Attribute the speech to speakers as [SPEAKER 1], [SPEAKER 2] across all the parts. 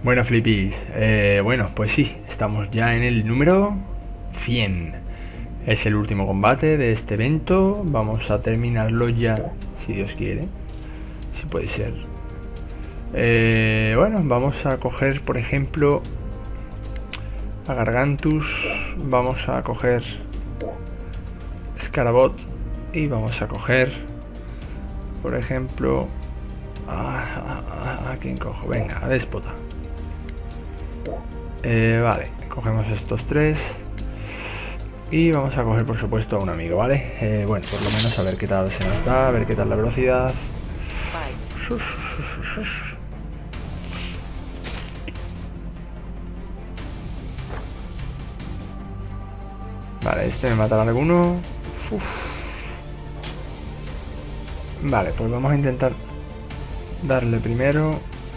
[SPEAKER 1] Bueno, flipis, bueno, pues sí, estamos ya en el número 100. Es el último combate de este evento. Vamos a terminarlo ya, si Dios quiere. Si puede ser. Bueno, vamos a coger, por ejemplo, a Gargantus. Vamos a coger Scarabot. Y vamos a coger, por ejemplo, ¿a quién cojo? Venga, a Déspota. Vale, cogemos estos tres. Y vamos a coger por supuesto a un amigo, ¿vale? Bueno, por lo menos a ver qué tal se nos da, a ver qué tal la velocidad. Vale, este me matará alguno. Uf. Vale, pues vamos a intentar darle primero.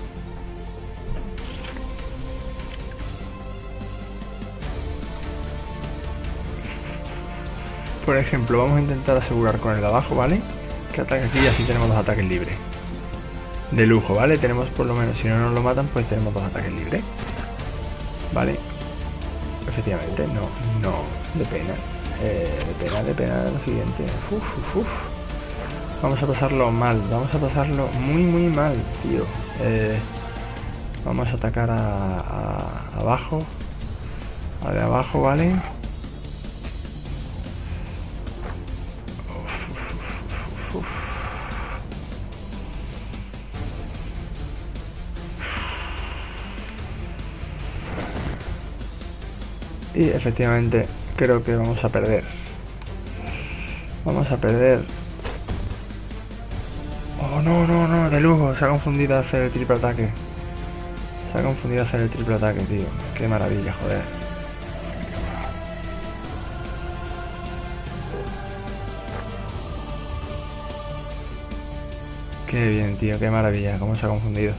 [SPEAKER 1] Por ejemplo, vamos a intentar asegurar con el de abajo, ¿vale? Que ataque aquí y así tenemos dos ataques libres. De lujo, ¿vale? Tenemos por lo menos, si no nos lo matan, pues tenemos dos ataques libres. ¿Vale? Efectivamente, no, de pena. De pena lo siguiente. Vamos a pasarlo mal, vamos a pasarlo muy mal, tío. Vamos a atacar a abajo. A de abajo, ¿vale? Y efectivamente creo que vamos a perder. Vamos a perder. Oh, no, de lujo. Se ha confundido a hacer el triple ataque. Se ha confundido a hacer el triple ataque, tío. Qué maravilla, joder. Qué bien, tío. Qué maravilla. Cómo se ha confundido.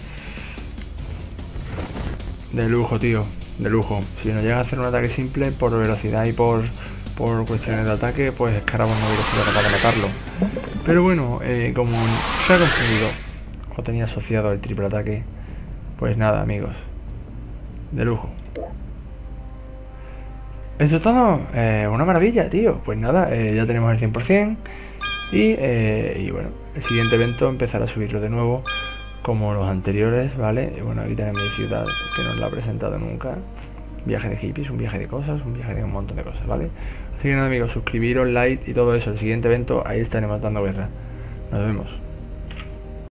[SPEAKER 1] De lujo, tío. De lujo. Si no llega a hacer un ataque simple por velocidad y por cuestiones de ataque, pues Scarabot no hubiera sido capaz de matarlo. Pero bueno, como se ha conseguido o tenía asociado el triple ataque, pues nada, amigos. De lujo. Esto es todo. Una maravilla, tío. Pues nada, ya tenemos el 100%. Y bueno, el siguiente evento empezará a subirlo de nuevo como los anteriores, ¿vale? Y bueno, aquí tenemos mi ciudad, que no la he presentado nunca. Viaje de hippies, un viaje de cosas, un viaje de un montón de cosas, ¿vale? Así que nada, amigos, suscribiros, like y todo eso. El siguiente evento, ahí estaremos dando guerra. Nos vemos.